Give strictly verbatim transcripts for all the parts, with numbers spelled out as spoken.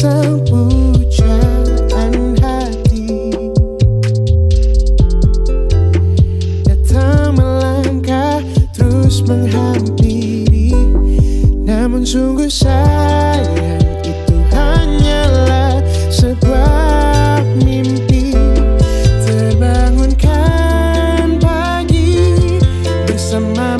sang pujaan hati datang melangkah terus menghampiri, namun sungguh sayang itu hanyalah sebuah mimpi. Terbangunkan pagi bersama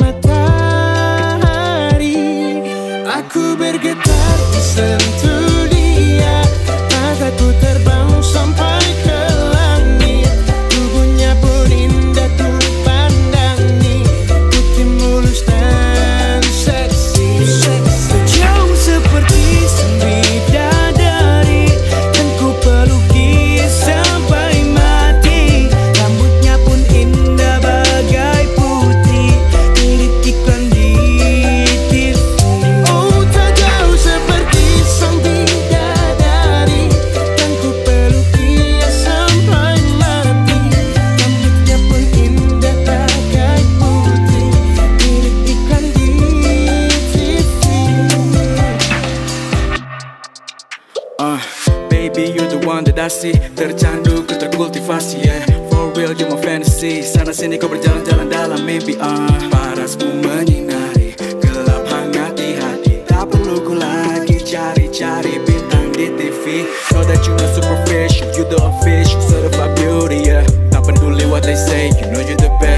matahari, aku bergetar disentuh dia, mataku terbang sampai ke langit, tubuhnya pun indah ku pandangi, putih mulus dan seksi. Jauh seperti sang bidadari, dan ku peluki sampai mati, rambutnya pun indah bagai putri, mirip iklan di T V. Oh, tak jauh seperti sang bidadari, dan ku peluki sampai mati, rambutnya pun indah bagai putri, mirip iklan di T V. Uh, baby, you're the one that I see. Tercandu, ku terkultivasi, yeah. For real, you're my fantasy. Sana sini kau berjalan-jalan dalam mimpi, uh. Parasmu menyinari, gelap hangat di hati. Tak perlu ku lagi cari-cari bintang di T V. Know that you're not superficial, you the official certified beauty, yeah. Tak peduli what they say, you know you're the best.